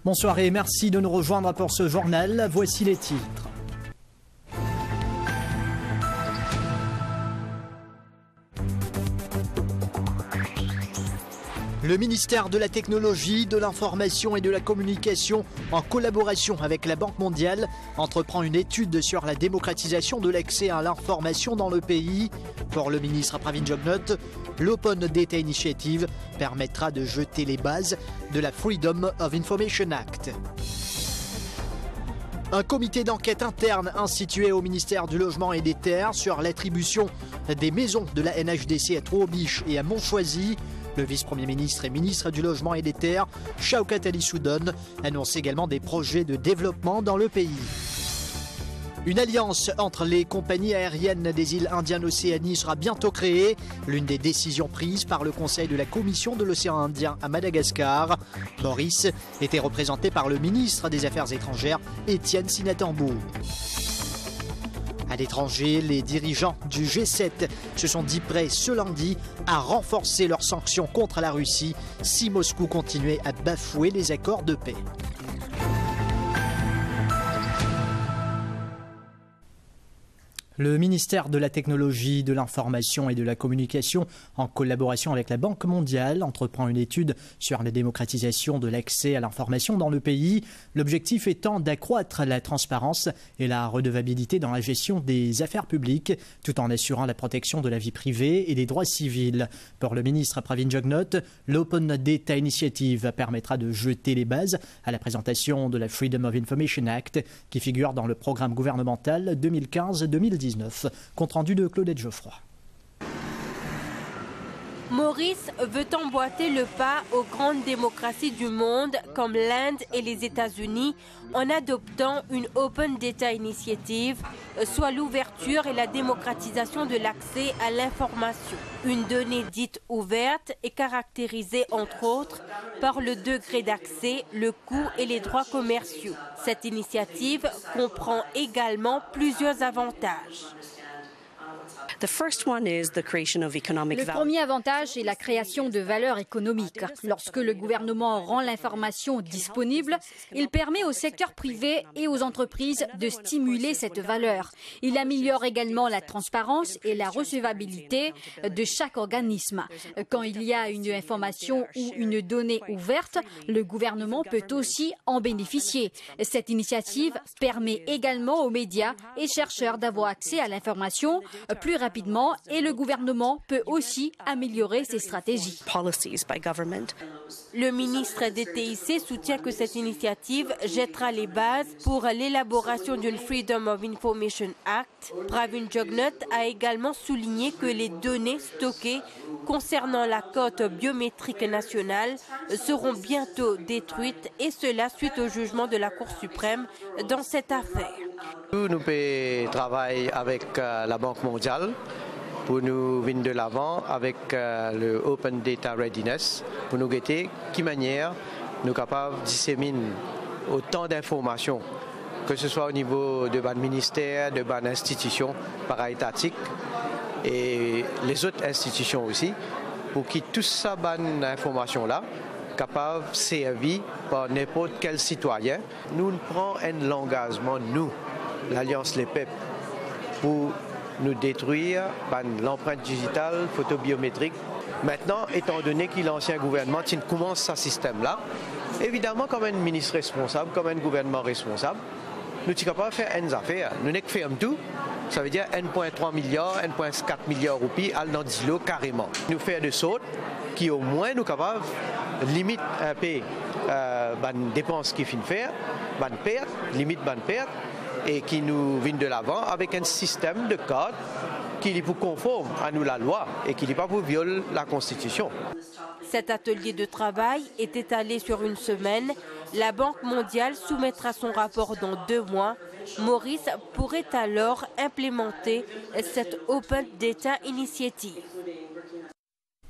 Bonsoir et merci de nous rejoindre pour ce journal. Voici les titres. Le ministère de la Technologie, de l'Information et de la Communication, en collaboration avec la Banque mondiale, entreprend une étude sur la démocratisation de l'accès à l'information dans le pays. Pour le ministre Pravin Jugnauth, l'Open Data Initiative permettra de jeter les bases de la Freedom of Information Act. Un comité d'enquête interne institué au ministère du Logement et des Terres sur l'attribution des maisons de la NHDC à Trouobiche et à Montchoisy. Le vice-premier ministre et ministre du Logement et des Terres, Shaukat Ali Soudon, annonce également des projets de développement dans le pays. Une alliance entre les compagnies aériennes des îles Indiennes-Océanie sera bientôt créée, l'une des décisions prises par le Conseil de la Commission de l'océan Indien à Madagascar. Maurice était représenté par le ministre des Affaires étrangères, Étienne Sinatambo. À l'étranger, les dirigeants du G7 se sont dit prêts ce lundi à renforcer leurs sanctions contre la Russie si Moscou continuait à bafouer les accords de paix. Le ministère de la Technologie, de l'Information et de la Communication, en collaboration avec la Banque mondiale, entreprend une étude sur la démocratisation de l'accès à l'information dans le pays. L'objectif étant d'accroître la transparence et la redevabilité dans la gestion des affaires publiques, tout en assurant la protection de la vie privée et des droits civils. Pour le ministre Pravin Jugnauth, l'Open Data Initiative permettra de jeter les bases à la présentation de la Freedom of Information Act, qui figure dans le programme gouvernemental 2015-2019. Compte rendu de Claudette Geoffroy. Maurice veut emboîter le pas aux grandes démocraties du monde comme l'Inde et les États-Unis en adoptant une Open Data Initiative, soit l'ouverture et la démocratisation de l'accès à l'information. Une donnée dite ouverte est caractérisée entre autres par le degré d'accès, le coût et les droits commerciaux. Cette initiative comprend également plusieurs avantages. Le premier avantage est la création de valeur économique. Lorsque le gouvernement rend l'information disponible, il permet au secteur privé et aux entreprises de stimuler cette valeur. Il améliore également la transparence et la recevabilité de chaque organisme. Quand il y a une information ou une donnée ouverte, le gouvernement peut aussi en bénéficier. Cette initiative permet également aux médias et chercheurs d'avoir accès à l'information plus rapidement et le gouvernement peut aussi améliorer ses stratégies. Le ministre des TIC soutient que cette initiative jettera les bases pour l'élaboration d'une Freedom of Information Act. Pravin Jugnauth a également souligné que les données stockées concernant la cote biométrique nationale seront bientôt détruites et cela suite au jugement de la Cour suprême dans cette affaire. Nous travaillons avec la Banque mondiale pour nous venir de l'avant avec le Open Data Readiness, pour nous guetter qui manière nous sommes capables de disséminer autant d'informations, que ce soit au niveau de ban ministère, de ban institutions para-étatiques et les autres institutions aussi, pour que tout ça ban information-là capable de servir par n'importe quel citoyen. Nous prenons un engagement, nous, l'Alliance Les Peuples, pour nous détruire l'empreinte digitale, photobiométrique. Maintenant, étant donné que l'ancien gouvernement commence ce système-là, évidemment, comme un ministre responsable, comme un gouvernement responsable, nous sommes capables de faire une affaire. Nous ne faisons tout, ça veut dire 1,3 milliard, 1,4 milliard de roupies à l'andilo carrément. Nous faisons de sorte qu'au moins nous sommes capables de limiter un peu les dépenses qu'il faut faire, les pertes, limite les pertes, et qui nous viennent de l'avant avec un système de code qui est pour conforme à nous la loi et qui n'est pas pour violer la Constitution. Cet atelier de travail est étalé sur une semaine. La Banque mondiale soumettra son rapport dans 2 mois. Maurice pourrait alors implémenter cette Open Data Initiative.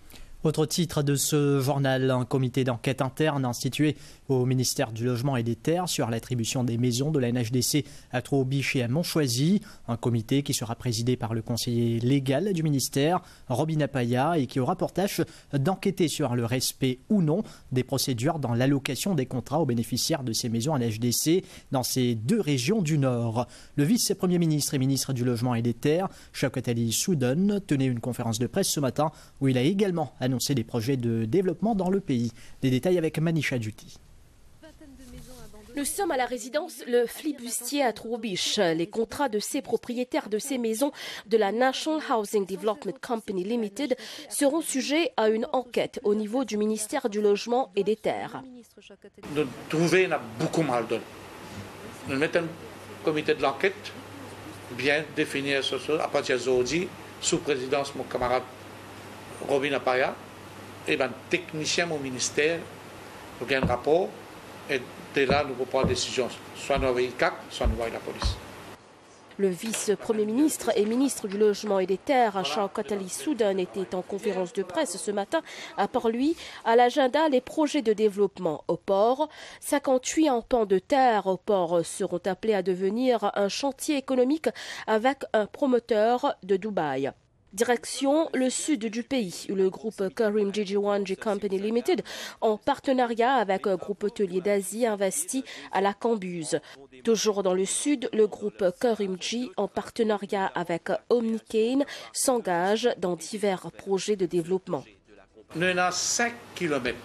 Autre titre de ce journal, un comité d'enquête interne institué au ministère du Logement et des Terres sur l'attribution des maisons de la NHDC à Troubiche et à Montchoisy. Un comité qui sera présidé par le conseiller légal du ministère, Robin Apaya, et qui aura pour tâche d'enquêter sur le respect ou non des procédures dans l'allocation des contrats aux bénéficiaires de ces maisons à NHDC dans ces deux régions du Nord. Le vice-premier ministre et ministre du Logement et des Terres, Shaukat Ali Soudan, tenait une conférence de presse ce matin où il a également annoncé des projets de développement dans le pays. Des détails avec Manisha Duty. Nous sommes à la résidence Le Flibustier à Troubiche. Les contrats de ces propriétaires de ces maisons de la National Housing Development Company Limited seront sujets à une enquête au niveau du ministère du Logement et des Terres. Nous trouvons beaucoup mal donné. Nous mettons un comité de l'enquête bien définir ce soir à partir d'aujourd'hui sous présidence de mon camarade Robin Apaya et ben technicien au ministère, nous avons un rapport et dès là nous pouvons prendre des décisions, soit nous envoyer le CAC, soit nous envoyer la police. Le vice-premier ministre et ministre du Logement et des Terres, Shaukat Ali Soudan, était en conférence de presse ce matin. À part lui, à l'agenda, les projets de développement au port. 58 empans de terre au port seront appelés à devenir un chantier économique avec un promoteur de Dubaï. Direction le sud du pays, où le groupe Karim Jijiwanji Company Limited, en partenariat avec un groupe hôtelier d'Asie, investit à la Cambuse. Toujours dans le sud, le groupe Karimji, en partenariat avec Omnicane, s'engage dans divers projets de développement. Nous avons 5 km.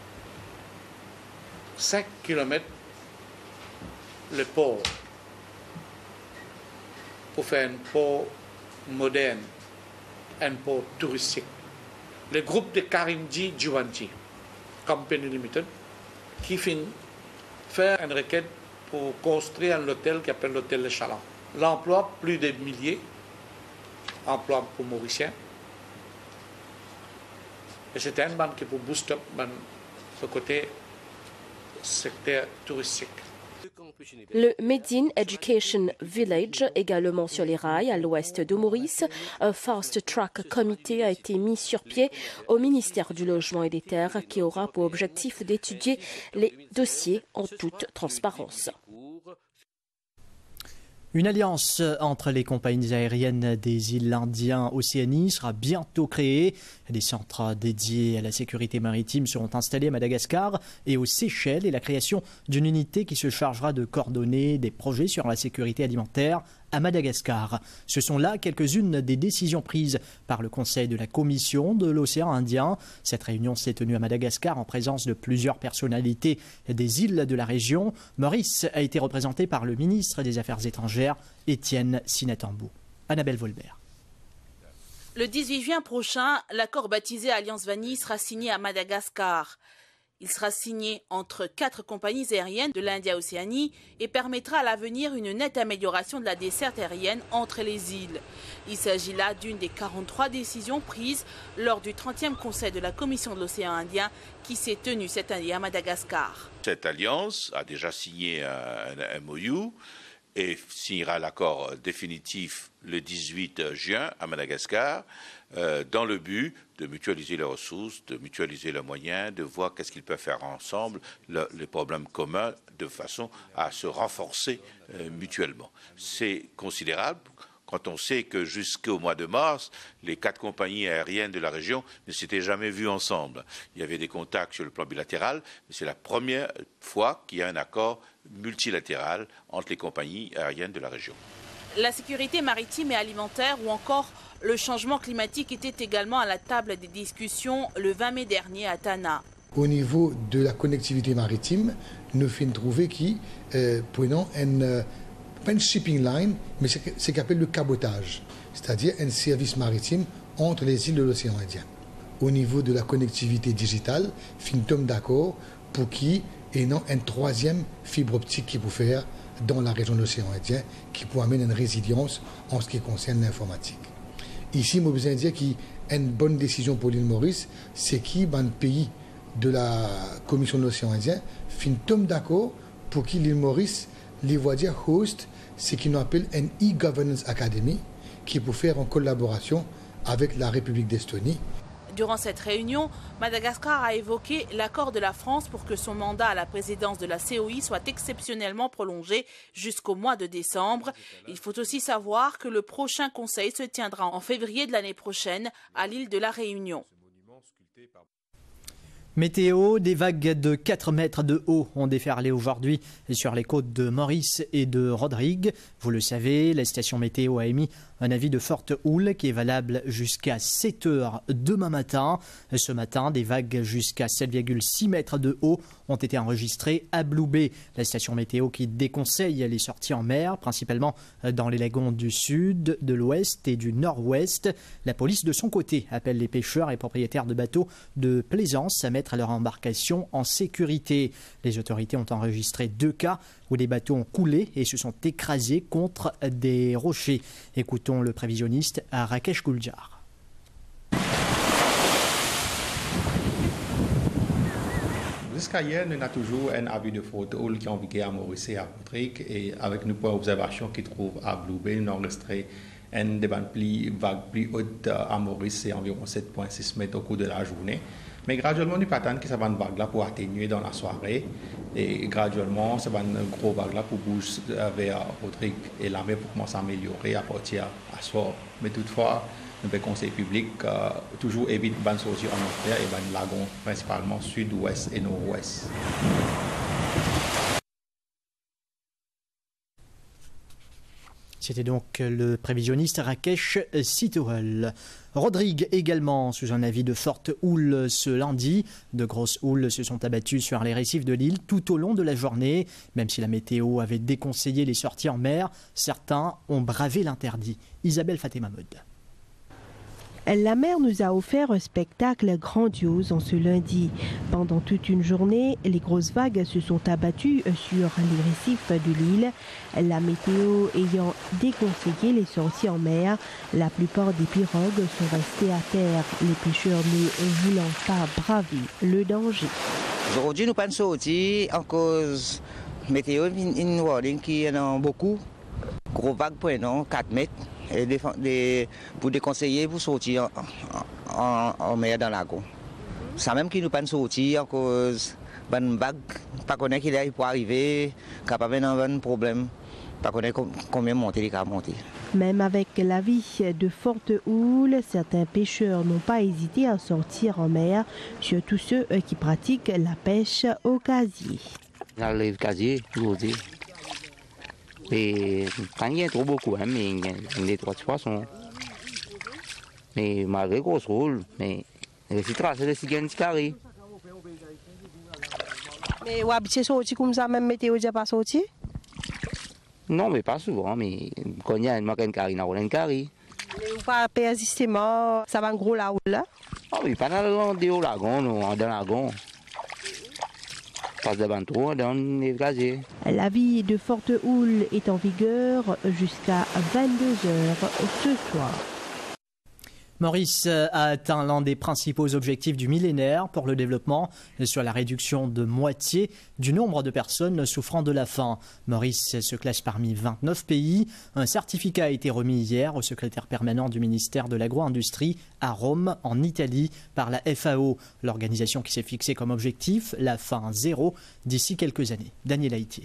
5 km le port pour faire un port moderne. Un port touristique. Le groupe de Karimji Jiwanji Company Limited qui finit faire une requête pour construire un hôtel qui s'appelle l'hôtel Le Chaland. L'emploi, plus de milliers, emploi pour Mauriciens. Et c'était une banque qui pour booster ce côté secteur touristique. Le Medine Education Village, également sur les rails à l'ouest de Maurice, un fast track comité a été mis sur pied au ministère du Logement et des Terres qui aura pour objectif d'étudier les dossiers en toute transparence. Une alliance entre les compagnies aériennes des îles Indiennes Océanie sera bientôt créée. Des centres dédiés à la sécurité maritime seront installés à Madagascar et aux Seychelles et la création d'une unité qui se chargera de coordonner des projets sur la sécurité alimentaire à Madagascar. Ce sont là quelques-unes des décisions prises par le Conseil de la Commission de l'océan Indien. Cette réunion s'est tenue à Madagascar en présence de plusieurs personnalités des îles de la région. Maurice a été représenté par le ministre des Affaires étrangères, Étienne Sinatambou. Annabelle Volbert. Le 18 juin prochain, l'accord baptisé Alliance Vanille sera signé à Madagascar. Il sera signé entre 4 compagnies aériennes de l'India-Océanie et permettra à l'avenir une nette amélioration de la desserte aérienne entre les îles. Il s'agit là d'une des 43 décisions prises lors du 30e Conseil de la Commission de l'océan Indien qui s'est tenu cette année à Madagascar. Cette alliance a déjà signé un MOU et signera l'accord définitif le 18 juin à Madagascar dans le but de mutualiser les ressources, de mutualiser les moyens, de voir qu'est-ce qu'ils peuvent faire ensemble, les problèmes communs, de façon à se renforcer mutuellement. C'est considérable quand on sait que jusqu'au mois de mars, les 4 compagnies aériennes de la région ne s'étaient jamais vues ensemble. Il y avait des contacts sur le plan bilatéral, mais c'est la première fois qu'il y a un accord multilatéral entre les compagnies aériennes de la région. La sécurité maritime et alimentaire ou encore le changement climatique étaient également à la table des discussions le 20 mai dernier à Tana. Au niveau de la connectivité maritime, nous finissons trouver qui prenons pas une shipping line, mais ce qu'on appelle le cabotage, c'est-à-dire un service maritime entre les îles de l'océan Indien. Au niveau de la connectivité digitale, nous sommes d'accord pour qu'il y ait une 3e fibre optique qui peut faire dans la région de l'océan Indien, qui peut amener une résilience en ce qui concerne l'informatique. Ici, je besoin de dire qu'il y a une bonne décision pour l'île Maurice, c'est qu'il y a un pays de la Commission de l'océan Indien, nous sommes d'accord pour qu'il l'île Maurice les voit dire host, ce qu'on appelle une e-governance academy, qui peut faire en collaboration avec la République d'Estonie. Durant cette réunion, Madagascar a évoqué l'accord de la France pour que son mandat à la présidence de la COI soit exceptionnellement prolongé jusqu'au mois de décembre. Il faut aussi savoir que le prochain conseil se tiendra en février de l'année prochaine à l'île de la Réunion. Météo, des vagues de 4 mètres de haut ont déferlé aujourd'hui sur les côtes de Maurice et de Rodrigue. Vous le savez, la station météo a émis un avis de forte houle qui est valable jusqu'à 7 heures demain matin. Ce matin, des vagues jusqu'à 7,6 mètres de haut ont été enregistrées à Blue Bay, la station météo qui déconseille les sorties en mer, principalement dans les lagons du sud, de l'ouest et du nord-ouest. La police, de son côté, appelle les pêcheurs et propriétaires de bateaux de plaisance à mettre leur embarcation en sécurité. Les autorités ont enregistré 2 cas où des bateaux ont coulé et se sont écrasés contre des rochers. Écoutons le prévisionniste Rakesh Guljar. Jusqu'à hier, nous avons toujours un avis de forte houle qui est en vigueur à Maurice et à Rodrigue. Et avec nos points d'observation qui trouvent à Blue Bay, nous avons enregistré une vague plus haute à Maurice, c'est environ 7,6 mètres au cours de la journée. Mais graduellement, nous attendons que ça va une vague là pour atténuer dans la soirée. Et graduellement, ça va une grosse vague là pour bouger vers Rodrigue et la mer pour commencer à améliorer à partir à soir. Mais toutefois, le conseil public toujours évite de sortir en mer et de lagon, principalement sud-ouest et nord-ouest. C'était donc le prévisionniste Rakesh Sitoel. Rodrigue également sous un avis de forte houle ce lundi. De grosses houles se sont abattues sur les récifs de l'île tout au long de la journée. Même si la météo avait déconseillé les sorties en mer, certains ont bravé l'interdit. Isabelle Fatemahmoud. La mer nous a offert un spectacle grandiose en ce lundi. Pendant toute une journée, les grosses vagues se sont abattues sur les récifs de l'île. La météo ayant déconseillé les sorties en mer, la plupart des pirogues sont restées à terre, les pêcheurs ne voulant pas braver le danger. Aujourd'hui, nous pas sortis en cause météo, une warning qui en a beaucoup. Gros vagues prenant 4 mètres. Et pour déconseiller pour sortir en mer dans le lagon. Ça même qui nous pas sortir à cause d'une vague, pas connaître qu'il peut arriver, capable d'avoir un problème, pas connaître combien monter les cas monter. Même avec l'avis de forte houle, certains pêcheurs n'ont pas hésité à sortir en mer, surtout ceux qui pratiquent la pêche au casier. Le casier, aujourd'hui. Et quand il y a trop beaucoup, hein, mais il y a des 3 poissons. Mais malgré grosse roule, mais les citraces, c'est des cigales qui carrent. Mais vous habitez sorti comme ça, même météo n'a pas sorti? Non, mais pas souvent, mais quand il y a une carré, on a une carré. Mais vous pas persistement, ça va en gros la houle là? Ah oui, pas dans le lagon, dans le lagon. L'avis de forte houle est en vigueur jusqu'à 22h ce soir. Maurice a atteint l'un des principaux objectifs du millénaire pour le développement sur la réduction de moitié du nombre de personnes souffrant de la faim. Maurice se classe parmi 29 pays. Un certificat a été remis hier au secrétaire permanent du ministère de l'Agro-Industrie à Rome, en Italie, par la FAO, l'organisation qui s'est fixée comme objectif la faim zéro d'ici quelques années. Daniel Haïtier.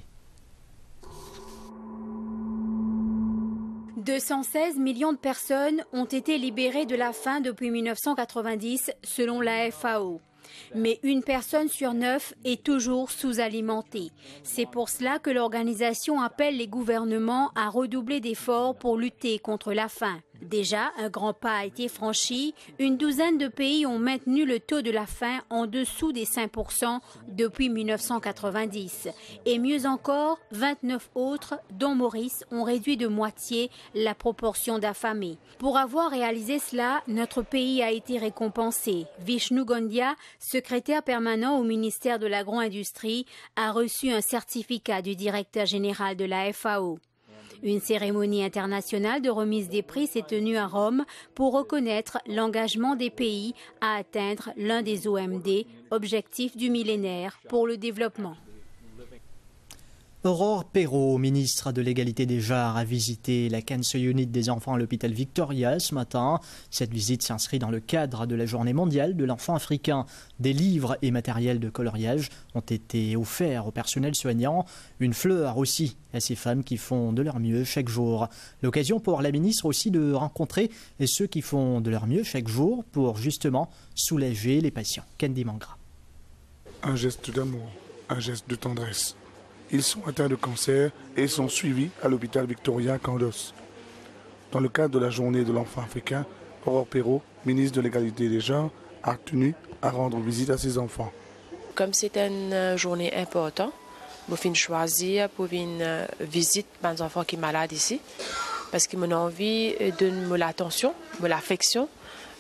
216 millions de personnes ont été libérées de la faim depuis 1990, selon la FAO. Mais une personne sur 9 est toujours sous-alimentée. C'est pour cela que l'organisation appelle les gouvernements à redoubler d'efforts pour lutter contre la faim. Déjà, un grand pas a été franchi. Une douzaine de pays ont maintenu le taux de la faim en dessous des 5% depuis 1990. Et mieux encore, 29 autres, dont Maurice, ont réduit de moitié la proportion d'affamés. Pour avoir réalisé cela, notre pays a été récompensé. Vishnu Gondia, secrétaire permanent au ministère de l'Agro-Industrie, a reçu un certificat du directeur général de la FAO. Une cérémonie internationale de remise des prix s'est tenue à Rome pour reconnaître l'engagement des pays à atteindre l'un des OMD, objectifs du millénaire pour le développement. Aurore Perrault, ministre de l'Égalité des genres, a visité la Cancer Unit des enfants à l'hôpital Victoria ce matin. Cette visite s'inscrit dans le cadre de la Journée mondiale de l'enfant africain. Des livres et matériels de coloriage ont été offerts au personnel soignant. Une fleur aussi à ces femmes qui font de leur mieux chaque jour. L'occasion pour la ministre aussi de rencontrer ceux qui font de leur mieux chaque jour pour justement soulager les patients. Candy Mangra. Un geste d'amour, un geste de tendresse. Ils sont atteints de cancer et sont suivis à l'hôpital Victoria Candos. Dans le cadre de la journée de l'enfant africain, Aurore Perrault, ministre de l'Égalité des genres, a tenu à rendre visite à ses enfants. Comme c'est une journée importante, je vais choisir pour une visite aux enfants qui sont malades ici, parce que j'ai envie de donner l'attention, l'affection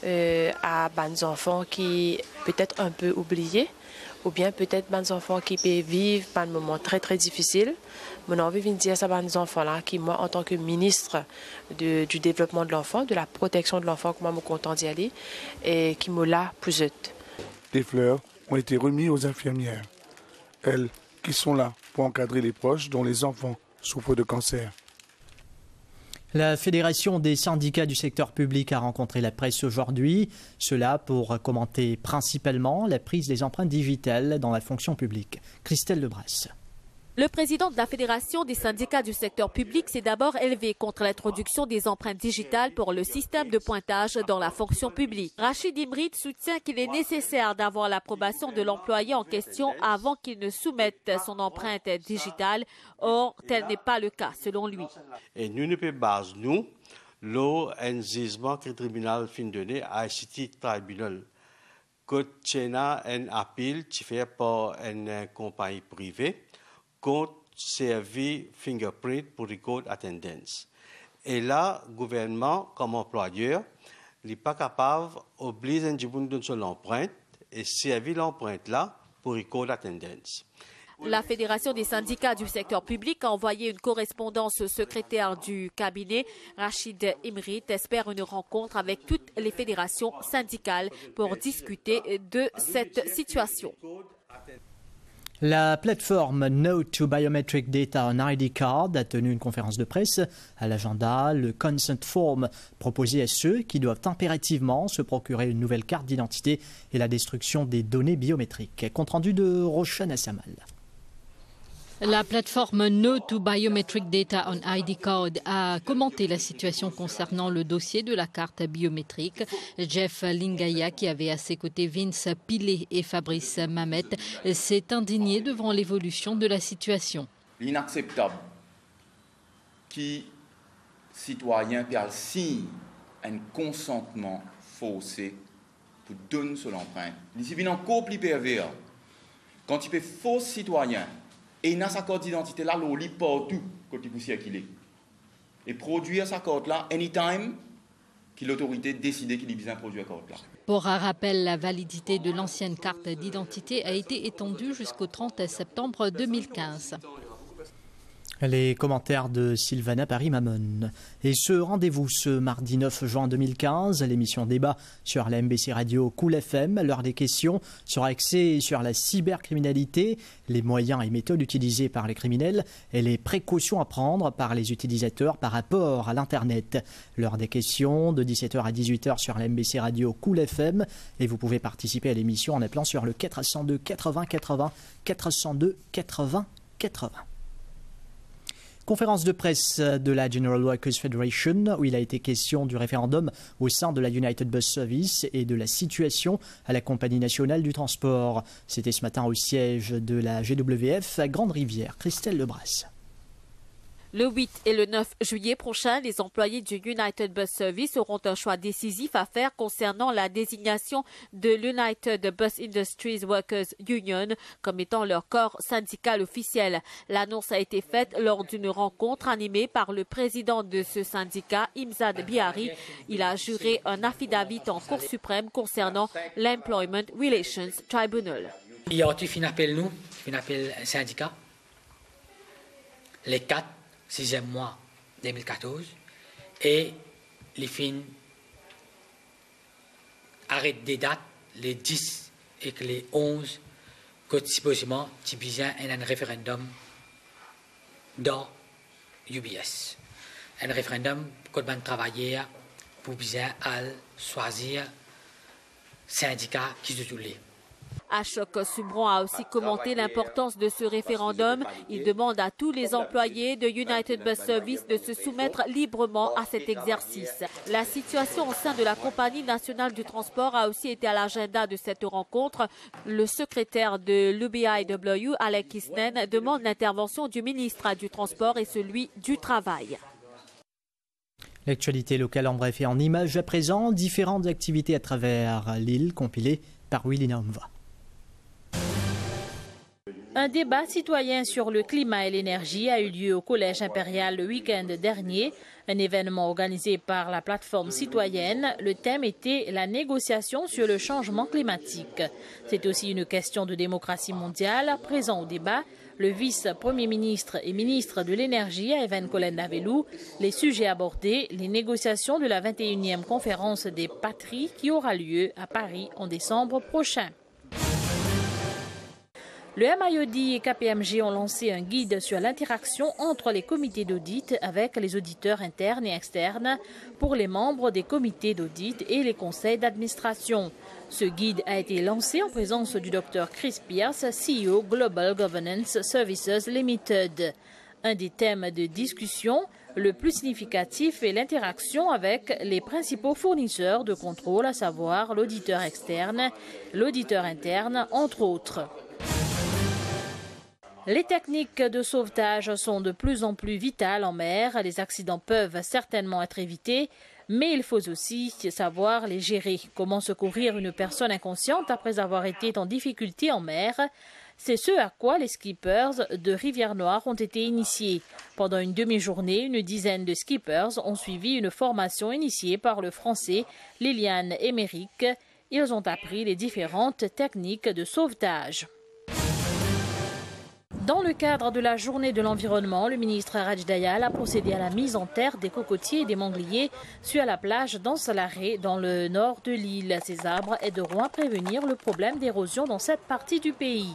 à des enfants qui peut-être un peu oubliés, ou bien peut-être des enfants qui peuvent vivre un moment très très difficile. J'ai envie de dire ça à ces enfants-là, qui moi, en tant que ministre du développement de l'enfant, de la protection de l'enfant, que moi, je suis content d'y aller, et qui me l'a plus vite. Des fleurs ont été remises aux infirmières. Elles qui sont là pour encadrer les proches dont les enfants souffrent de cancer. La Fédération des syndicats du secteur public a rencontré la presse aujourd'hui, cela pour commenter principalement la prise des empreintes digitales dans la fonction publique. Christelle Lebrasse. Le président de la Fédération des syndicats du secteur public s'est d'abord élevé contre l'introduction des empreintes digitales pour le système de pointage dans la fonction publique. Rachid Imrit soutient qu'il est nécessaire d'avoir l'approbation de l'employé en question avant qu'il ne soumette son empreinte digitale. Or, tel n'est pas le cas selon lui. Et nous ne pouvons pas, nous, un jugement que le tribunal fin donné à ICT Tribunal. Que tu as un appel qui fait par une compagnie privée, compte servi fingerprint pour record attendance. Et là, le gouvernement, comme employeur, n'est pas capable d'obliger un jibun de son empreinte et servir l'empreinte là pour record attendance. La Fédération des syndicats du secteur public a envoyé une correspondance au secrétaire du cabinet. Rachid Imrit espère une rencontre avec toutes les fédérations syndicales pour discuter de cette situation. La plateforme No to Biometric Data on ID Card a tenu une conférence de presse. À l'agenda, le Consent Form proposé à ceux qui doivent impérativement se procurer une nouvelle carte d'identité et la destruction des données biométriques. Compte rendu de Roshan Assamal. La plateforme No to Biometric Data on ID Card a commenté la situation concernant le dossier de la carte biométrique. Jeff Lingaya, qui avait à ses côtés Vince Pilet et Fabrice Mamet, s'est indigné devant l'évolution de la situation. L'inacceptable qui citoyen qui signe un consentement faussé pour donner son empreinte. Il vient encore plus pervers. Quand il fait faux citoyen, et il a sa carte d'identité là, il lit partout quand il peut circuler. Et produire sa carte là, anytime, que l'autorité décide qu'il a besoin de produire sa carte là. Pour un rappel, la validité de l'ancienne carte d'identité a été étendue jusqu'au 30 septembre 2015. Les commentaires de Sylvana Paris-Mamon. Et ce rendez-vous ce mardi 9 juin 2015, l'émission débat sur la MBC Radio Cool FM. L'heure des questions sera axée sur la cybercriminalité, les moyens et méthodes utilisés par les criminels et les précautions à prendre par les utilisateurs par rapport à l'Internet. L'heure des questions de 17h à 18h sur la MBC Radio Cool FM. Et vous pouvez participer à l'émission en appelant sur le 402 80 80 402 80 80. Conférence de presse de la General Workers Federation où il a été question du référendum au sein de la United Bus Service et de la situation à la Compagnie nationale du transport. C'était ce matin au siège de la GWF à Grande-Rivière. Christelle Lebrasse. Le 8 et le 9 juillet prochain, les employés du United Bus Service auront un choix décisif à faire concernant la désignation de l'United Bus Industries Workers Union comme étant leur corps syndical officiel. L'annonce a été faite lors d'une rencontre animée par le président de ce syndicat, Imzad Biari. Il a juré un affidavit en Cour suprême concernant l'Employment Relations Tribunal. Il y a aussi un appel syndicat, les 4 6e mois 2014 et les fins arrêtent des dates les 10 et les 11 que supposément tu besoin un référendum dans UBS. Un référendum qu'on va travailler pour bien choisir syndicats qui se soulèvent. Ashok Subron a aussi commenté l'importance de ce référendum. Il demande à tous les employés de United Bus Service de se soumettre librement à cet exercice. La situation au sein de la compagnie nationale du transport a aussi été à l'agenda de cette rencontre. Le secrétaire de l'UBIW, Alec Kisnen, demande l'intervention du ministre du Transport et celui du Travail. L'actualité locale en bref et en images à présent, différentes activités à travers l'île compilées par Willy Naumva. Un débat citoyen sur le climat et l'énergie a eu lieu au Collège impérial le week-end dernier. Un événement organisé par la plateforme citoyenne. Le thème était la négociation sur le changement climatique. C'est aussi une question de démocratie mondiale. Présent au débat, le vice-premier ministre et ministre de l'énergie, Evan Collen-Navelou. Les sujets abordés, les négociations de la 21e conférence des patries qui aura lieu à Paris en décembre prochain. Le MIOD et KPMG ont lancé un guide sur l'interaction entre les comités d'audit avec les auditeurs internes et externes pour les membres des comités d'audit et les conseils d'administration. Ce guide a été lancé en présence du Dr Chris Pierce, CEO Global Governance Services Limited. Un des thèmes de discussion le plus significatif est l'interaction avec les principaux fournisseurs de contrôle, à savoir l'auditeur externe, l'auditeur interne, entre autres. Les techniques de sauvetage sont de plus en plus vitales en mer. Les accidents peuvent certainement être évités, mais il faut aussi savoir les gérer. Comment secourir une personne inconsciente après avoir été en difficulté en mer? C'est ce à quoi les skippers de Rivière-Noire ont été initiés. Pendant une demi-journée, une dizaine de skippers ont suivi une formation initiée par le Français Liliane Émeric. Ils ont appris les différentes techniques de sauvetage. Dans le cadre de la journée de l'environnement, le ministre Raj Dayal a procédé à la mise en terre des cocotiers et des mangliers sur la plage d'Ansalaré dans le nord de l'île. Ces arbres aideront à prévenir le problème d'érosion dans cette partie du pays.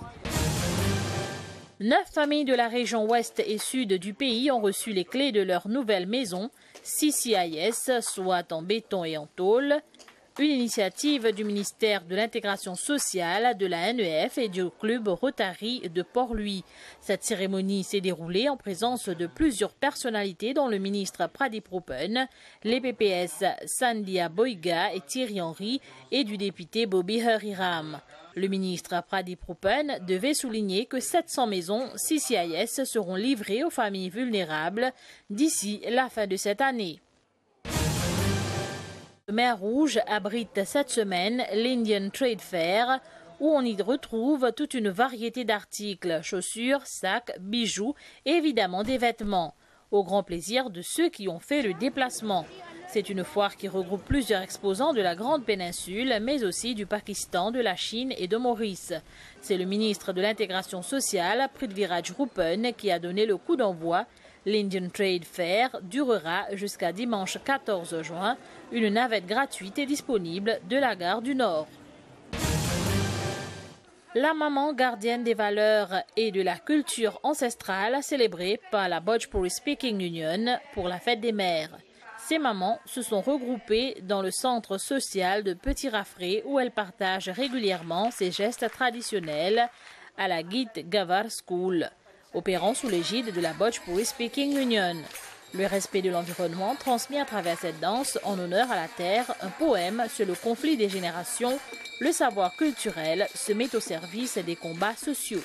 9 familles de la région ouest et sud du pays ont reçu les clés de leur nouvelle maison, CCIS, soit en béton et en tôle. Une initiative du ministère de l'intégration sociale, de la NEF et du club Rotary de Port-Louis. Cette cérémonie s'est déroulée en présence de plusieurs personnalités dont le ministre Pradip Rupen, les PPS Sandhya Boiga et Thierry Henry et du député Bobby Hariram. Le ministre Pradip Rupen devait souligner que 700 maisons CCIS seront livrées aux familles vulnérables d'ici la fin de cette année. Mer Rouge abrite cette semaine l'Indian Trade Fair où on y retrouve toute une variété d'articles, chaussures, sacs, bijoux et évidemment des vêtements, au grand plaisir de ceux qui ont fait le déplacement. C'est une foire qui regroupe plusieurs exposants de la Grande Péninsule, mais aussi du Pakistan, de la Chine et de Maurice. C'est le ministre de l'Intégration sociale, Prithviraj Rupen, qui a donné le coup d'envoi. L'Indian Trade Fair durera jusqu'à dimanche 14 juin. Une navette gratuite est disponible de la gare du Nord. La maman gardienne des valeurs et de la culture ancestrale célébrée par la Bhojpuri Speaking Union pour la fête des mères. Ces mamans se sont regroupées dans le centre social de Petit Raffré où elles partagent régulièrement ces gestes traditionnels à la Git Gavar School, opérant sous l'égide de la Bhojpuri Speaking Union. Le respect de l'environnement transmis à travers cette danse en honneur à la terre, un poème sur le conflit des générations, le savoir culturel se met au service des combats sociaux.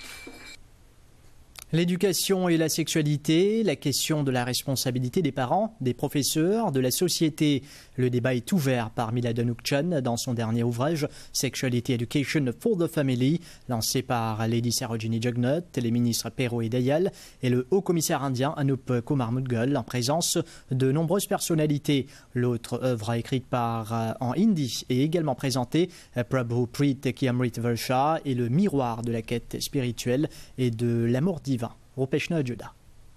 L'éducation et la sexualité, la question de la responsabilité des parents, des professeurs, de la société. Le débat est ouvert par Milad Anoukchan dans son dernier ouvrage Sexuality Education for the Family, lancé par Lady Sarojini Jugnauth, les ministres Perot et Dayal et le haut-commissaire indien Anup Kumar Mudgal en présence de nombreuses personnalités. L'autre œuvre écrite en hindi est également présentée, Prabhu Preet Kiamrit Varsha et le miroir de la quête spirituelle et de l'amour divin. Rupeshna Juda.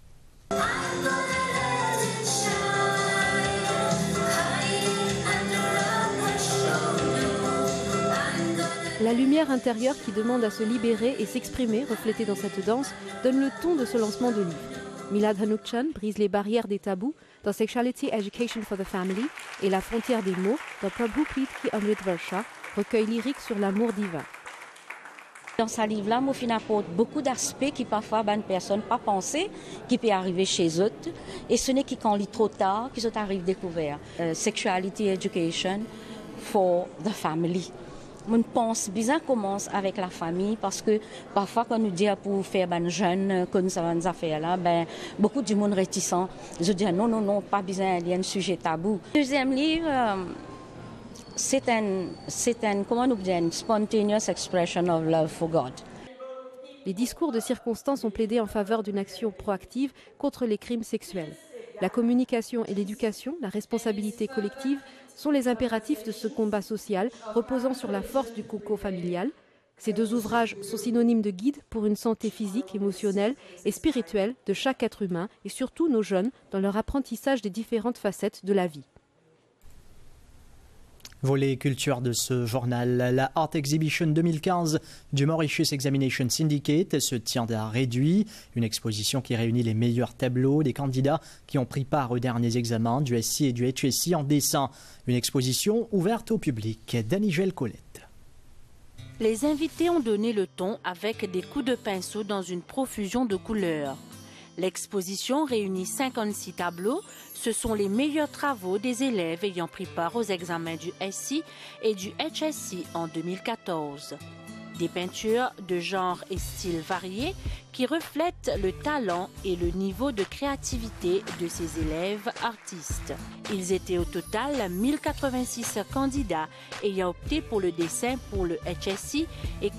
La lumière intérieure qui demande à se libérer et s'exprimer, reflétée dans cette danse, donne le ton de ce lancement de livre. Milad Hanukchan brise les barrières des tabous dans Sexuality Education for the Family et La frontière des mots dans Prabhu Preet Ki Amrit Varsha, recueil lyrique sur l'amour divin. Dans ce livre-là, Moufine apporte beaucoup d'aspects qui parfois une personne pas pensé qui peut arriver chez eux. Et ce n'est qu'en lit trop tard qu'ils arrivent découvert. Sexuality Education for the Family. On pense bien commence avec la famille parce que parfois quand nous dit pour faire ben jeunes comme ça va faire là ben beaucoup du monde réticent. Je dis non pas besoin il y a un sujet tabou. Deuxième livre c'est un comment nous dire spontaneous expression of love for God. Les discours de circonstance ont plaidé en faveur d'une action proactive contre les crimes sexuels. La communication et l'éducation, la responsabilité collective sont les impératifs de ce combat social reposant sur la force du coco familial. Ces deux ouvrages sont synonymes de guide pour une santé physique, émotionnelle et spirituelle de chaque être humain et surtout nos jeunes dans leur apprentissage des différentes facettes de la vie. Volet culture de ce journal, la Art Exhibition 2015 du Mauritius Examination Syndicate se tient à Réduit, une exposition qui réunit les meilleurs tableaux des candidats qui ont pris part aux derniers examens du SI et du HSI en dessin. Une exposition ouverte au public. Danigel Colette. Les invités ont donné le ton avec des coups de pinceau dans une profusion de couleurs. L'exposition réunit 56 tableaux. Ce sont les meilleurs travaux des élèves ayant pris part aux examens du SI et du HSI en 2014. Des peintures de genre et style variés qui reflètent le talent et le niveau de créativité de ces élèves artistes. Ils étaient au total 1086 candidats ayant opté pour le dessin pour le HSI et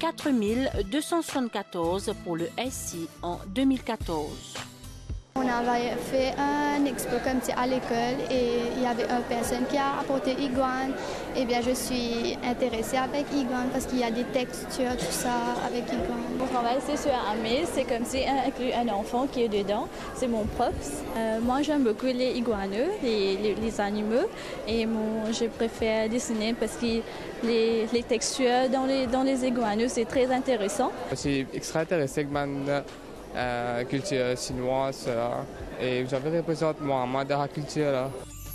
4274 pour le SI en 2014. On avait fait un expo comme ça à l'école et il y avait une personne qui a apporté iguane. Et bien je suis intéressée avec iguane parce qu'il y a des textures, tout ça avec iguane. Mon travail c'est sur Amé, c'est comme si inclut un enfant qui est dedans, c'est mon prof. Moi j'aime beaucoup les iguaneux, les animaux et je préfère dessiner parce que les textures dans les iguaneux c'est très intéressant. Je suis extra intéressée avec culture chinoise et j'avais représenté Mohamed dans la culture là.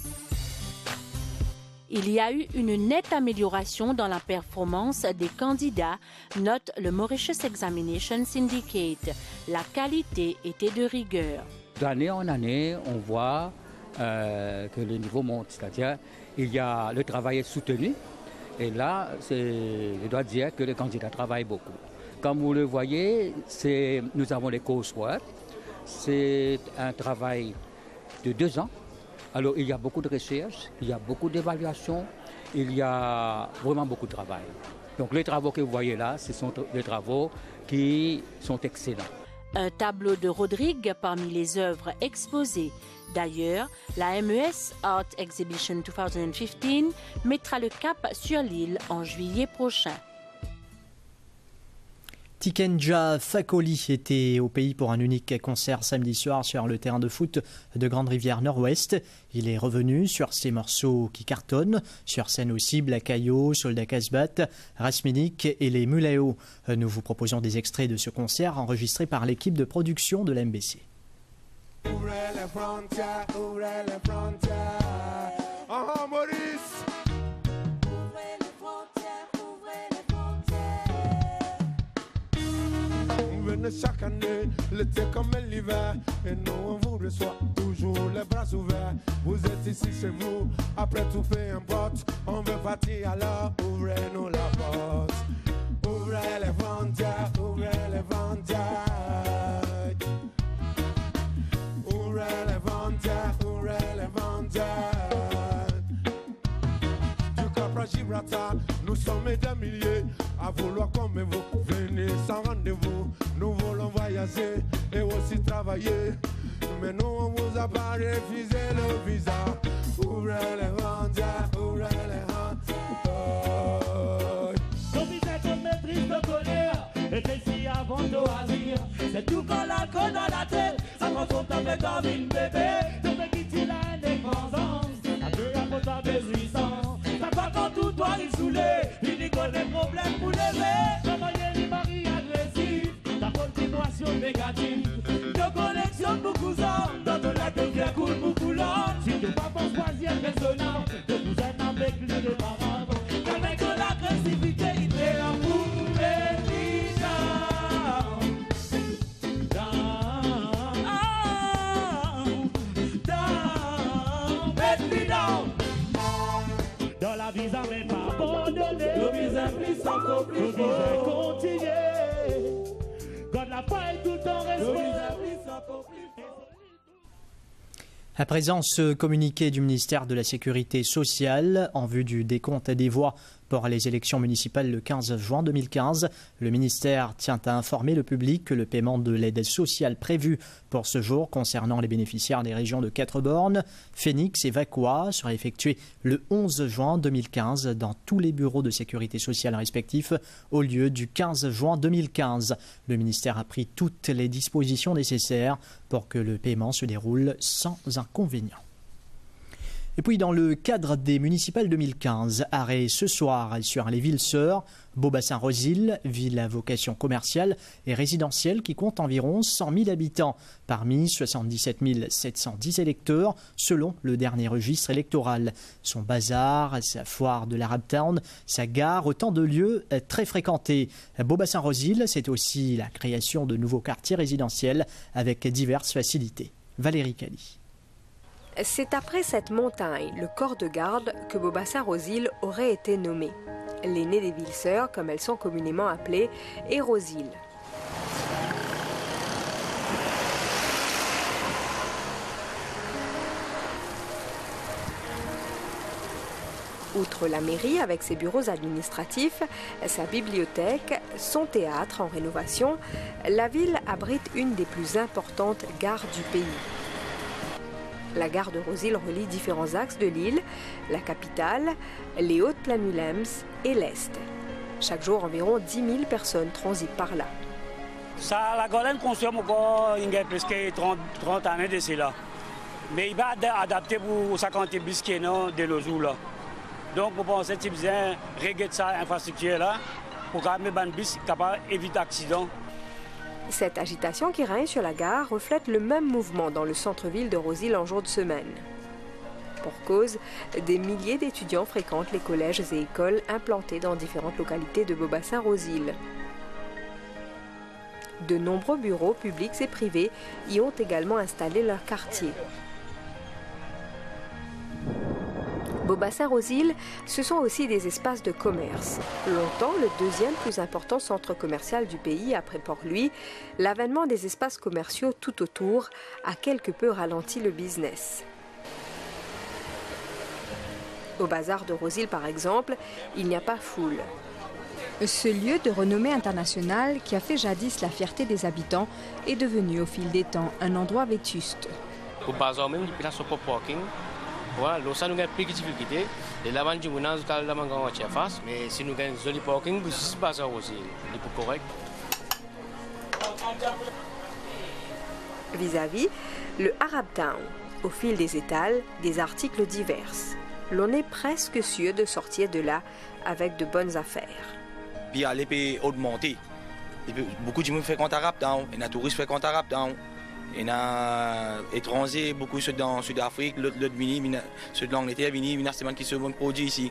Il y a eu une nette amélioration dans la performance des candidats, note le Mauritius Examination Syndicate. La qualité était de rigueur. D'année en année, on voit que le niveau monte, c'est-à-dire il y a le travail est soutenu et là, je dois dire que les candidats travaillent beaucoup. Comme vous le voyez, nous avons les coursework. C'est un travail de 2 ans. Alors, il y a beaucoup de recherche, il y a beaucoup d'évaluation, il y a vraiment beaucoup de travail. Donc, les travaux que vous voyez là, ce sont des travaux qui sont excellents. Un tableau de Rodrigue parmi les œuvres exposées. D'ailleurs, la MES Art Exhibition 2015 mettra le cap sur l'île en juillet prochain. Tikenja Fakoli était au pays pour un unique concert samedi soir sur le terrain de foot de Grande Rivière Nord-Ouest. Il est revenu sur ses morceaux qui cartonnent, sur scène aussi Blakayo, Soldat Kasbat, Rasminik et les Muleo. Nous vous proposons des extraits de ce concert enregistré par l'équipe de production de l'MBC. Chaque année, l'été comme l'hiver, et nous on vous reçoit toujours les bras ouverts. Vous êtes ici chez vous, après tout peu importe, on veut partir alors, ouvrez-nous la porte. Ouvrez les frontières, ouvrez les frontières. Ouvrez les frontières, ouvrez les frontières. Du Cap à Gibraltar, nous sommes des milliers à vouloir comme vous, venez sans rendez-vous. Nous voulons voyager et aussi travailler, mais nous on vous a pas refusé le visa. Ouvrez les frontières, ouvrez les frontières. Nos visages de maîtrise de colère, et ici avant de agir. C'est tout quand la conne à la tête, ça confronte avec comme une bébé. Tout ce qui tire la indépendance, ça peut apporter des jouissances. Ça pas quand tout doit y saouler, il y connaît problème pour lever. Travailler les maris agressifs, la continuation négative, de connexion beaucoup nous sommes dans le lac de Pierre coule beaucoup l'autre. Si tu pas pour choisir résonnant, de vous êtes avec lui de parents. Avec de l'agressivité, il est là pour les down. Dans la vie, ça n'est pas abandonné. Le visa plus sans compliqué. Le visa continuer. Quand la faille tout en respect. À présent, ce communiqué du ministère de la Sécurité sociale en vue du décompte des voix pour les élections municipales le 15 juin 2015. Le ministère tient à informer le public que le paiement de l'aide sociale prévue pour ce jour concernant les bénéficiaires des régions de Quatre-Bornes, Phoenix et Vacois sera effectué le 11 juin 2015 dans tous les bureaux de sécurité sociale respectifs au lieu du 15 juin 2015. Le ministère a pris toutes les dispositions nécessaires pour que le paiement se déroule sans inconvénient. Et puis dans le cadre des municipales 2015, arrêt ce soir sur les villes sœurs, Beaubassin-Rosil, ville à vocation commerciale et résidentielle qui compte environ 100 000 habitants, parmi 77 710 électeurs selon le dernier registre électoral. Son bazar, sa foire de l'Arab Town, sa gare, autant de lieux très fréquentés. Beaubassin-Rosil, c'est aussi la création de nouveaux quartiers résidentiels avec diverses facilités. Valérie Cali. C'est après cette montagne, le corps de garde, que Beaubassin-Rosil aurait été nommé. L'aînée des villes sœurs, comme elles sont communément appelées, est Rosil. Outre la mairie avec ses bureaux administratifs, sa bibliothèque, son théâtre en rénovation, la ville abrite une des plus importantes gares du pays. La gare de Rosil relie différents axes de l'île, la capitale, les hautes plaines Willems et l'Est. Chaque jour, environ 10 000 personnes transitent par là. Ça, la gare est construite encore il y a presque 30 années de cela. Mais il va adapter pour 50 bis qui est de nos jours là. Donc, pour penser que tu as régler cette infrastructure là, pour que les bis capable d'éviter l'accident. Cette agitation qui règne sur la gare reflète le même mouvement dans le centre-ville de Rosil en jour de semaine. Pour cause, des milliers d'étudiants fréquentent les collèges et écoles implantés dans différentes localités de Beaubassin-Rosil. De nombreux bureaux publics et privés y ont également installé leur quartier. Beaubassin-Rosil, ce sont aussi des espaces de commerce. Longtemps, le deuxième plus important centre commercial du pays après Port-Louis, l'avènement des espaces commerciaux tout autour a quelque peu ralenti le business. Au bazar de Rosil, par exemple, il n'y a pas foule. Ce lieu de renommée internationale qui a fait jadis la fierté des habitants est devenu au fil des temps un endroit vétuste. Au bazar même, il y a un parking. Voilà, nous avons plus de difficultés. Les lavants du monde, nous avons un face, mais si nous avons un joli parking, nous avons un bazar aussi. Il est plus correct. Vis-à-vis, le Arab Town, au fil des étals, des articles divers. L'on est presque sûr de sortir de là avec de bonnes affaires. Puis aller peut augmenter. Beaucoup de gens font compte Arab Town, et les touristes font compte Arab Town. Il y a des étrangers, beaucoup ceux dans Sud-Afrique, l'autre ceux de l'Angleterre, c'est qui se vendent produits ici.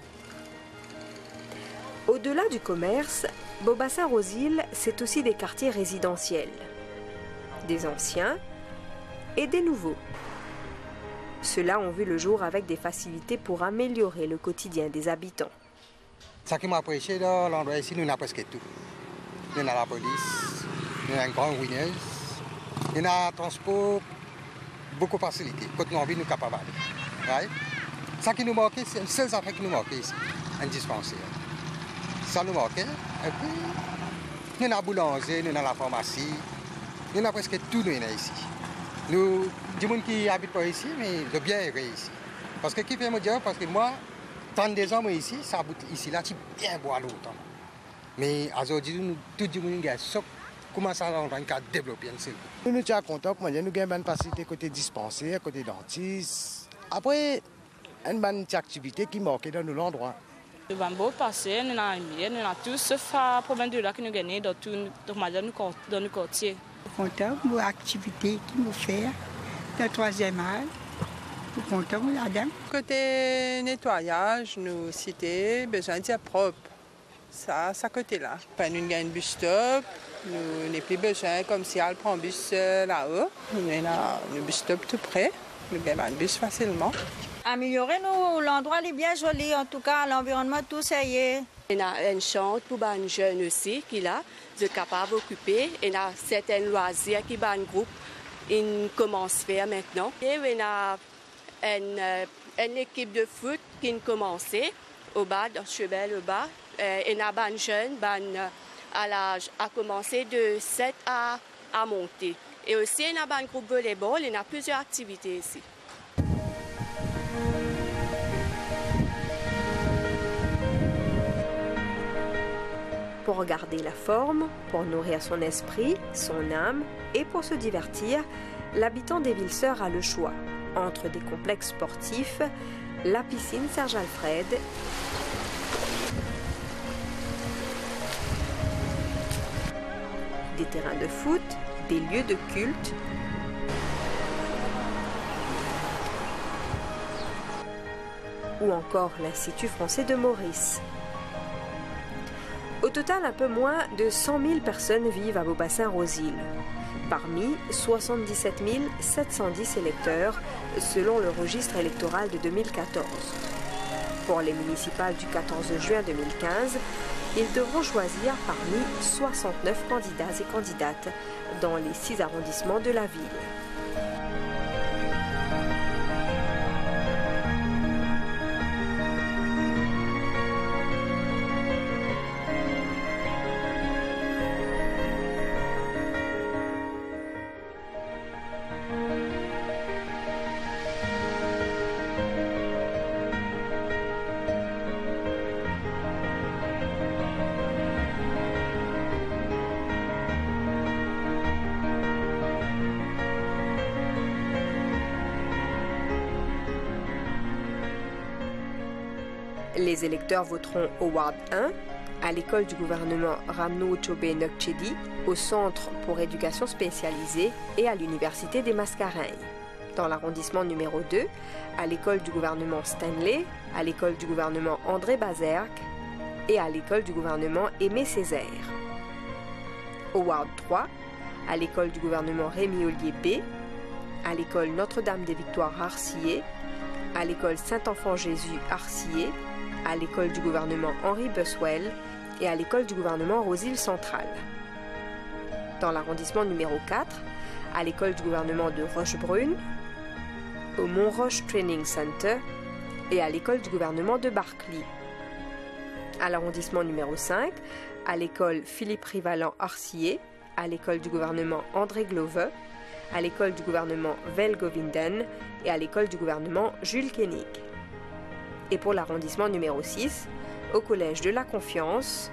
Au-delà du commerce, Beaubassin-Rosil, c'est aussi des quartiers résidentiels. Des anciens et des nouveaux. Ceux-là ont vu le jour avec des facilités pour améliorer le quotidien des habitants. Ce qui m'a apprécié dans l'endroit ici, nous avons presque tout. Nous avons la police, nous avons une grande ruineuse. Il y a un transport, beaucoup de facilité. Quand nous avons envie, nous sommes capables d'aller. Ce qui nous manquait, c'est une seule affaire qui nous manquait ici, un dispensaire. Ça nous manquait. Et puis, nous avons la boulangerie, nous avons la pharmacie, nous avons presque tout ici. Nous, des gens qui habitent pas ici, mais de bien aimer ici. Parce que qui fait me dire, parce que moi, 32 ans ici, ça habite ici, là, tu bien boire longtemps. Mais aujourd'hui, nous, tout le monde a comment ça va développer un seul. Nous sommes contents, nous avons une facilité côté dispensaire, côté dentiste. Après, une bonne activité qui manque dans nos endroits. Nous avons beau passer, nous avons tous, sauf un problème de là que nous gagnons dans nos quartiers. Content de l'activité qu'ils nous font. le 3e âge. Nous comptons là-dedans. Côté nettoyage, nous citer besoin de propre. Ça côté-là. Pas nous gagne bus stop. Nous n'avons plus besoin comme si elle prend bus là-haut. Nous avons un bus stop tout près. Nous gagnons un bus facilement. Améliorer l'endroit est bien joli, en tout cas l'environnement tout ça y est. Il y a une chambre pour les jeunes aussi qui là, sont capables d'occuper. Il y a certains loisirs qui sont un groupe. Ils commencent à faire maintenant. Et il y a une équipe de foot qui a commencé au bas, dans Chevel au bas. Il y a des jeunes à l'âge a commencé de 7 à monter. Et aussi il y a un groupe de volleyball, il y a plusieurs activités ici. Pour garder la forme, pour nourrir son esprit, son âme et pour se divertir, l'habitant des Villes-Sœurs a le choix entre des complexes sportifs, la piscine Serge-Alfred, des terrains de foot, des lieux de culte, ou encore l'Institut français de Maurice. Au total, un peu moins de 100 000 personnes vivent à Beaubassin-Rosil. Parmi 77 710 électeurs, selon le registre électoral de 2014. Pour les municipales du 14 juin 2015, ils devront choisir parmi 69 candidats et candidates dans les 6 arrondissements de la ville. Les électeurs voteront au Ward 1, à l'école du gouvernement Ramno Chobé Nokchedi, au Centre pour éducation spécialisée et à l'Université des Mascareilles. Dans l'arrondissement numéro 2, à l'école du gouvernement Stanley, à l'école du gouvernement André Bazerque et à l'école du gouvernement Aimé Césaire. Au Ward 3, à l'école du gouvernement Rémi Ollier B, à l'école Notre-Dame des Victoires Arcillé, à l'école Saint-Enfant-Jésus Arcillé, à l'école du gouvernement Henri Buswell et à l'école du gouvernement Rosil Central. Dans l'arrondissement numéro 4, à l'école du gouvernement de Rochebrune, au Montroche Training Center et à l'école du gouvernement de Barclay. À l'arrondissement numéro 5, à l'école Philippe Rivalan Arcillé, à l'école du gouvernement André Glover, à l'école du gouvernement Vel Govinden et à l'école du gouvernement Jules Koenig. Et pour l'arrondissement numéro 6, au collège de la Confiance,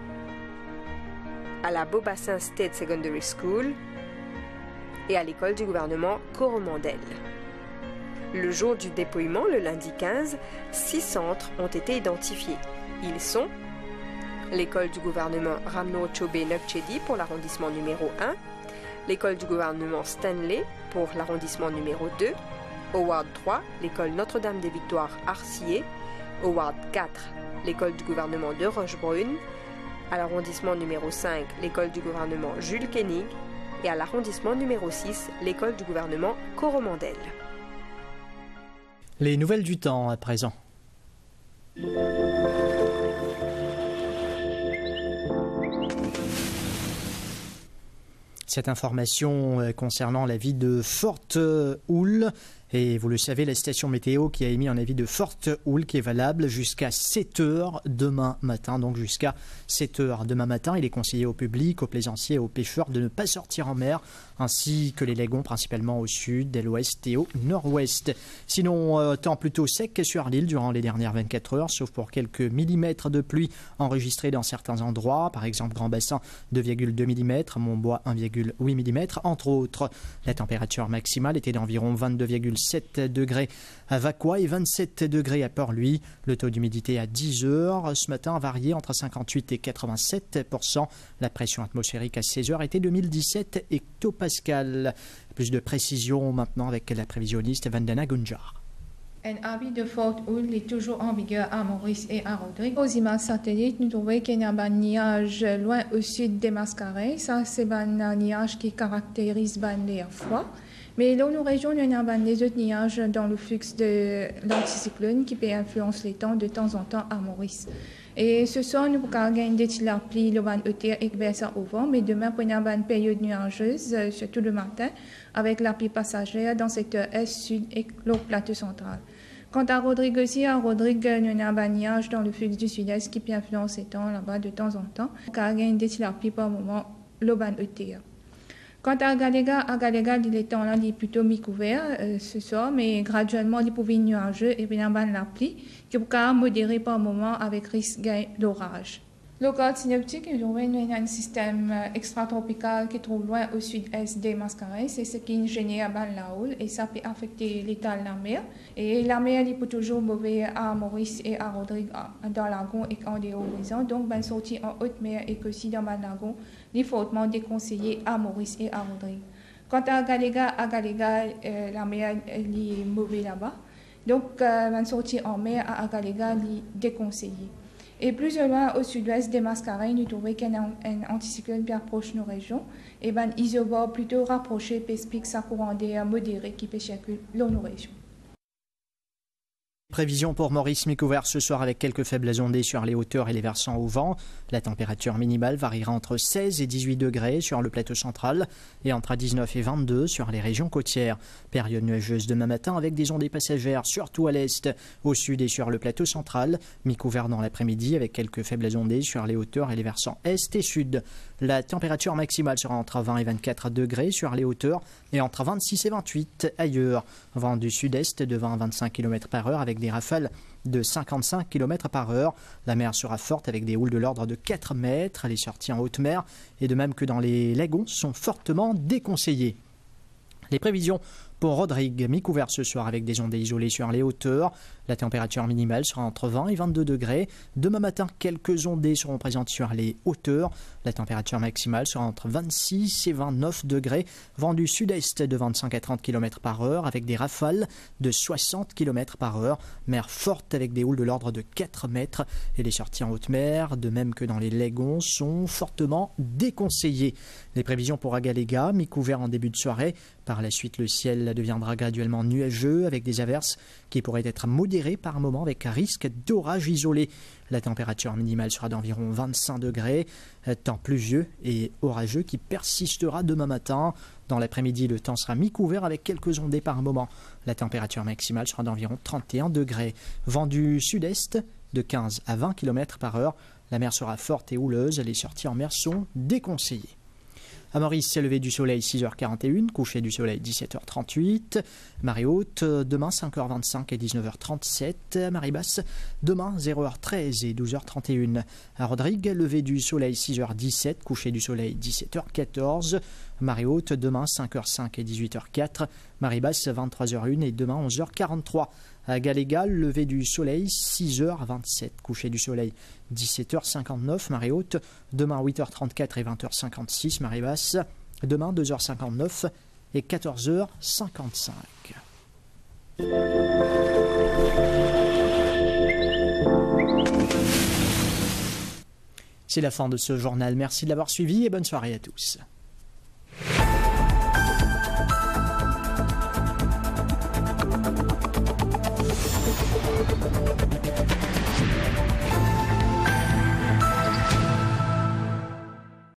à la Beaubassin State Secondary School et à l'école du gouvernement Coromandel. Le jour du dépouillement, le lundi 15, 6 centres ont été identifiés. Ils sont l'école du gouvernement Ramno Chobé Nokchedi pour l'arrondissement numéro 1, l'école du gouvernement Stanley pour l'arrondissement numéro 2, au Ward 3, l'école Notre-Dame des Victoires Arcillé, au Ward 4, l'école du gouvernement de Rochebrune, à l'arrondissement numéro 5, l'école du gouvernement Jules Koenig et à l'arrondissement numéro 6, l'école du gouvernement Coromandel. Les nouvelles du temps à présent. Cette information concernant la ville de forte houle. Et vous le savez, la station météo qui a émis un avis de forte houle qui est valable jusqu'à 7 h demain matin. Donc jusqu'à 7 h demain matin, il est conseillé au public, aux plaisanciers et aux pêcheurs de ne pas sortir en mer, ainsi que les lagons principalement au sud, à l'ouest et au nord-ouest. Sinon, temps plutôt sec sur l'île durant les dernières 24 heures, sauf pour quelques millimètres de pluie enregistrés dans certains endroits, par exemple Grand Bassin 2,2 mm, Montbois 1,8 mm, entre autres. La température maximale était d'environ 22,5 20,7 degrés à Vacois et 27 degrés à Port-Louis. Le taux d'humidité à 10 heures ce matin a varié entre 58 et 87%. La pression atmosphérique à 16 heures était de 1017 hectopascales. Plus de précision maintenant avec la prévisionniste Vandana Gunjar. Un avis de forte houle est toujours en vigueur à Maurice et à Rodrigue. Aux images satellites, nous trouvons qu'il y a un nuage loin au sud des Mascarets. Ça, c'est un nuage qui caractérise l'air froid. Mais dans nos régions, il y a des autres nuages dans le flux de l'anticyclone qui peut influencer les temps de temps en temps à Maurice. Et ce soir, nous pouvons gagner des tilapis, le ban ETR et ça au vent, mais demain, pour une période nuageuse, surtout le matin, avec la pluie passagère dans le secteur est, sud et le plateau central. Quant à Rodrigue aussi, à Rodrigue, il y a un nuage dans le flux du sud-est qui peut influencer les temps là-bas de temps en temps, car il y a des tilapis par moment, le ban ETR. Quant à Galega, il est temps là, il est plutôt mi-couvert ce soir, mais graduellement, il peut être nuageux et bien la pluie qui peut modérer par moment avec risque d'orage. Le cadre synoptique, il y a un système extratropical qui est trop loin au sud-est des Mascarets. C'est ce qui génère la houle et ça peut affecter l'état de la mer. Et la mer, il peut toujours mauvais à Maurice et à Rodrigue dans lagon et en des horizons. Donc, sortie en haute mer et que si dans le lagon, il est fortement déconseillé à Maurice et à Rodrigue. Quant à Galega, la mer est mauvaise là-bas. Donc, sortie en mer à Galega est déconseillé. Et plus loin au sud-ouest des Mascarets, nous trouvons qu'il y a un anticyclone bien proche de nos régions. Et isobore plutôt rapproché, explique sa courant d'air modéré qui peut circuler dans nos régions. Prévision pour Maurice mi-couvert ce soir avec quelques faibles ondées sur les hauteurs et les versants au vent. La température minimale variera entre 16 et 18 degrés sur le plateau central et entre 19 et 22 sur les régions côtières. Période nuageuse demain matin avec des ondées passagères surtout à l'est, au sud et sur le plateau central. Mi-couvert dans l'après-midi avec quelques faibles ondées sur les hauteurs et les versants est et sud. La température maximale sera entre 20 et 24 degrés sur les hauteurs et entre 26 et 28 ailleurs. Vent du sud-est de 20 à 25 km par heure avec des rafales de 55 km par heure. La mer sera forte avec des houles de l'ordre de 4 mètres. Les sorties en haute mer et de même que dans les lagons sont fortement déconseillées. Les prévisions pour Rodrigue, mi-couvert ce soir avec des ondées isolées sur les hauteurs. La température minimale sera entre 20 et 22 degrés. Demain matin, quelques ondées seront présentes sur les hauteurs. La température maximale sera entre 26 et 29 degrés. Vent du sud-est de 25 à 30 km par heure avec des rafales de 60 km par heure. Mer forte avec des houles de l'ordre de 4 mètres. Et les sorties en haute mer, de même que dans les lagons, sont fortement déconseillées. Les prévisions pour Agalega, mi-couvert en début de soirée. Par la suite, le ciel deviendra graduellement nuageux avec des averses qui pourraient être modérées par moment avec un risque d'orage isolé. La température minimale sera d'environ 25 degrés, temps pluvieux et orageux qui persistera demain matin. Dans l'après-midi, le temps sera mi-couvert avec quelques ondées par moment. La température maximale sera d'environ 31 degrés. Vent du sud-est de 15 à 20 km par heure. La mer sera forte et houleuse. Les sorties en mer sont déconseillées. À Maurice, c'est lever du soleil 6h41, coucher du soleil 17h38. Marée haute, demain 5h25 et 19h37. Marée basse, demain 0h13 et 12h31. À Rodrigue, lever du soleil 6h17, coucher du soleil 17h14. Marée haute, demain 5h05 et 18h04. Marée basse 23h01 et demain 11h43. À Galega, lever du soleil 6h27, coucher du soleil 17h59, marée haute, demain 8h34 et 20h56, marée basse, demain 2h59 et 14h55. C'est la fin de ce journal, merci de l'avoir suivi et bonne soirée à tous.